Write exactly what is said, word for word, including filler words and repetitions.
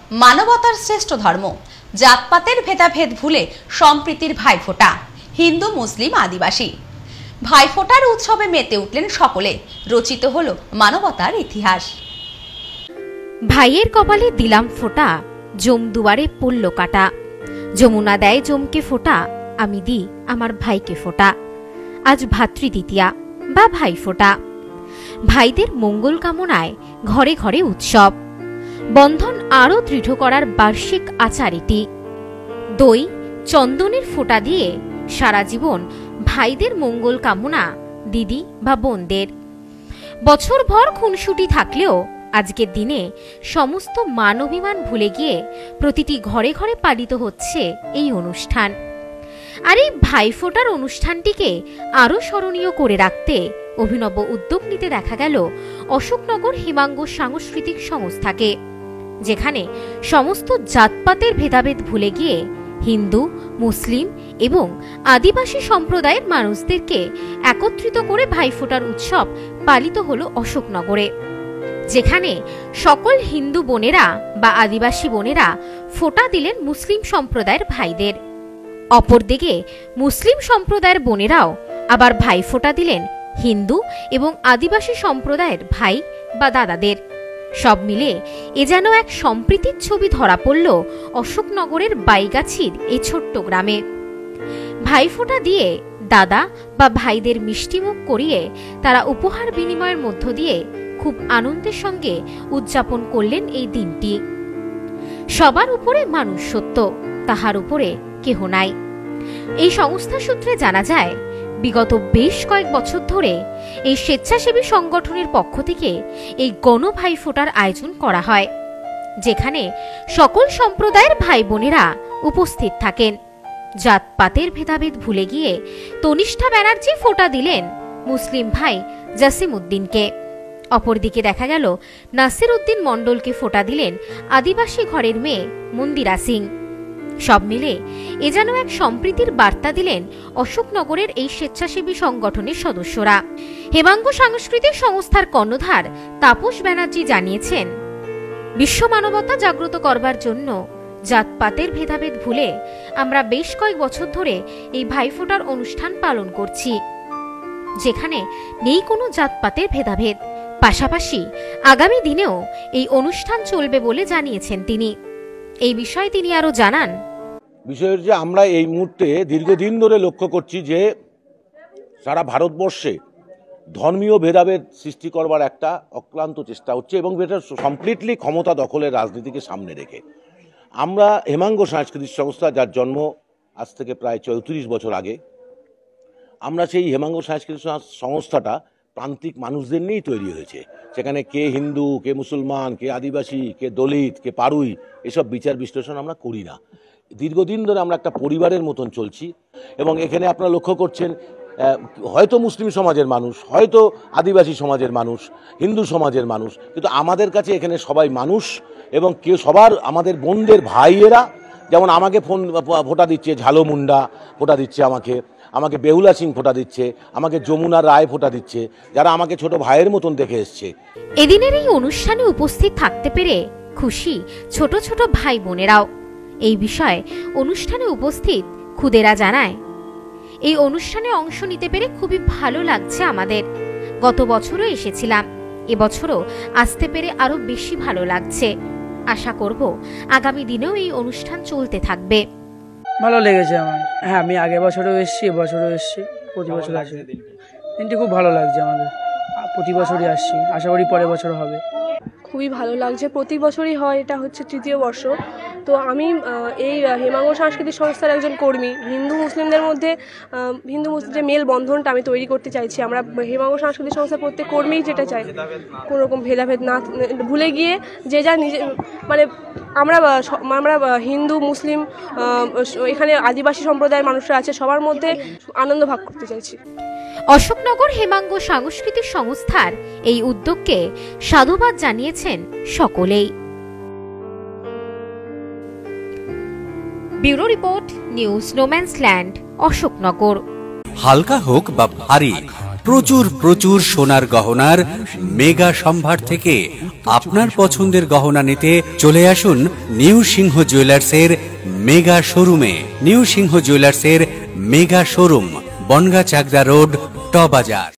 মানবতার শ্রেষ্ঠ ধর্ম, জাতপাতের ভেদাভেদ ভুলে সম্প্রীতির ভাইফোঁটা। হিন্দু, মুসলিম, আদিবাসী ভাইফোঁটার উৎসবে মেতে উঠলেন সকলে। রচিত হলো মানবতার ইতিহাস। ভাইয়ের কপালে দিলাম ফোঁটা, জম দুয়ারে পড়ল কাটা। যমুনা দেয় জমকে ফোঁটা, আমি দিই আমার ভাইকে ফোঁটা। আজ ভাতৃদ্বিতীয়া বা ভাইফোঁটা। ভাইদের মঙ্গল কামনায় ঘরে ঘরে উৎসব। বন্ধন আরও দৃঢ় করার বার্ষিক আচার এটি। দই চন্দনের ফোঁটা দিয়ে সারা জীবন ভাইদের মঙ্গল কামনা দিদি বা বোনদের। বছরভর খুনসুটি থাকলেও আজকের দিনে সমস্ত মান অভিমান ভুলে গিয়ে প্রতিটি ঘরে ঘরে পালিত হচ্ছে এই অনুষ্ঠান। আর এই ভাইফোঁটার অনুষ্ঠানটিকে আরও স্মরণীয় করে রাখতে অভিনব উদ্যোগ নিতে দেখা গেল অশোকনগর হেমাঙ্গ সাংস্কৃতিক সংস্থাকে, যেখানে সমস্ত জাতপাতের ভেদাভেদ ভুলে গিয়ে হিন্দু, মুসলিম এবং আদিবাসী সম্প্রদায়ের মানুষদেরকে একত্রিত করে ভাইফোঁটার উৎসব পালিত হলো অশোকনগরে, যেখানে সকল হিন্দু বোনেরা বা আদিবাসী বোনেরা ফোঁটা দিলেন মুসলিম সম্প্রদায়ের ভাইদের। অপরদিকে মুসলিম সম্প্রদায়ের বোনেরাও আবার ভাইফোঁটা দিলেন হিন্দু এবং আদিবাসী সম্প্রদায়ের ভাই বা দাদাদের। সব মিলে এ যেন এক সম্প্রীতির ছবি ধরা পড়ল অশোকনগরের বাইগাছির এই ছোট্ট গ্রামে। ভাইফোঁটা দিয়ে দাদা বা ভাইদের মিষ্টিমুখ করিয়ে তারা উপহার বিনিময়ের মধ্য দিয়ে খুব আনন্দের সঙ্গে উদযাপন করলেন এই দিনটি। সবার উপরে মানুষ সত্য, তাহার উপরে কেহ নাই। এই সংস্থা সূত্রে জানা যায়, বিগত বেশ কয়েক বছর ধরে এই স্বেচ্ছাসেবী সংগঠনের পক্ষ থেকে এই গণ ভাইফোঁটার আয়োজন করা হয়, যেখানে সকল সম্প্রদায়ের ভাই বোনেরা উপস্থিত থাকেন। জাতপাতের ভেদাভেদ ভুলে গিয়ে তনিষ্ঠা ব্যানার্জি ফোঁটা দিলেন মুসলিম ভাই জাসিম উদ্দিনকে। অপরদিকে দেখা গেল নাসির উদ্দিন মণ্ডলকে ফোঁটা দিলেন আদিবাসী ঘরের মেয়ে মন্দিরা সিং। সব মিলে এ যেন এক সম্প্রীতির বার্তা দিলেন অশোকনগরের এই স্বেচ্ছাসেবী সংগঠনের সদস্যরা। হেমাঙ্গ সাংস্কৃতিক সংস্থার কর্ণধার তাপস ব্যানার্জি জানিয়েছেন, বিশ্ব মানবতা জাগ্রত করবার জন্য জাতপাতের ভেদাভেদ ভুলে আমরা বেশ কয়েক বছর ধরে এই ভাইফোঁটার অনুষ্ঠান পালন করছি, যেখানে নেই কোনো জাতপাতের ভেদাভেদ। পাশাপাশি আগামী দিনেও এই অনুষ্ঠান চলবে বলে জানিয়েছেন তিনি। এই বিষয়ে তিনি আরো জানান, বিষয় হচ্ছে আমরা এই মুহূর্তে দীর্ঘদিন ধরে লক্ষ্য করছি যে সারা ভারতবর্ষে ধর্মীয় ভেদাভেদ সৃষ্টি করবার একটা অক্লান্ত চেষ্টা হচ্ছে, এবং এটা কমপ্লিটলি ক্ষমতা দখলের রাজনীতিকে সামনে রেখে। আমরা হেমাঙ্গ সাংস্কৃতিক সংস্থা, যার জন্ম আজ থেকে প্রায় চৌত্রিশ বছর আগে, আমরা সেই হেমাঙ্গ সাংস্কৃতিক সংস্থাটা প্রান্তিক মানুষদের নিয়েই তৈরি হয়েছে। সেখানে কে হিন্দু, কে মুসলমান, কে আদিবাসী, কে দলিত, কে পাড়ুই, এসব বিচার বিশ্লেষণ আমরা করি না। দীর্ঘদিন ধরে আমরা একটা পরিবারের মতন চলছি, এবং এখানে আপনারা লক্ষ্য করছেন হয়তো মুসলিম সমাজের মানুষ, হয়তো আদিবাসী সমাজের মানুষ, হিন্দু সমাজের মানুষ, কিন্তু আমাদের কাছে এখানে সবাই মানুষ, এবং কেউ সবার আমাদের বোনদের ভাইয়েরা। যেমন আমাকে ফোন ফোঁটা দিচ্ছে ঝালো মুন্ডা, ফোঁটা দিচ্ছে আমাকে আমাকে বেহুলা সিং ফোঁটা দিচ্ছে, আমাকে যমুনা রায় ফোঁটা দিচ্ছে, যারা আমাকে ছোট ভাইয়ের মতন দেখে এসছে। এদিনের এই অনুষ্ঠানে উপস্থিত থাকতে পেরে খুশি ছোট ছোট ভাই বোনেরাও। এই বিষয়ে অনুষ্ঠানে উপস্থিত খুদেরা জানায়, এই অনুষ্ঠানে অংশ নিতে পেরে খুবই ভালো লাগছে আমাদের। গত বছরও এসেছিলাম, এবছরও আসতে পেরে আরো বেশি ভালো লাগছে। আশা করব আগামী দিনেও এই অনুষ্ঠান চলতে থাকবে। ভালো লেগেছে আমার। হ্যাঁ, আমি আগের বছরও এসেছি, এবছরও এসেছি, প্রতি বছর আসি। দিনটি খুব ভালো লাগছে আমাদের, প্রতি বছরই আসছি, আশা করি পরের বছর হবে। খুবই ভালো লাগছে, প্রতি বছরই হয়, এটা হচ্ছে তৃতীয় বর্ষ। তো আমি এই হেমাঙ্গ সাংস্কৃতিক সংস্থার একজন কর্মী। হিন্দু মুসলিমদের মধ্যে হিন্দু মুসলিম যে মেল বন্ধনটা আমি তৈরি করতে চাইছি। আমরা হেমাঙ্গ সাংস্কৃতিক সংস্থার প্রত্যেক কর্মীই যেটা চাই, কোনো রকম ভেদাভেদ না ভুলে গিয়ে যে যা নিজে মানে আমরা আমরা হিন্দু মুসলিম এখানে আদিবাসী সম্প্রদায়ের মানুষরা আছে, সবার মধ্যে আনন্দ ভাগ করতে চাইছি। অশোকনগর হেমাঙ্গ সাংস্কৃতিক সংস্থার এই উদ্যোগকে সাধুবাদ জানিয়েছেন সকলেই। Bureau report, news no man's land, Ashoknagar. হালকা হোক বা ভারী, প্রচুর প্রচুর সোনার গহনার মেগা সম্ভার থেকে আপনার পছন্দের গহনা নিতে চলে আসুন নিউ সিংহ জুয়েলার্সের মেগা শোরুমে। নিউ সিংহ জুয়েলার্সের mega showroom, Bangaon Chakdah road, ট বাজার।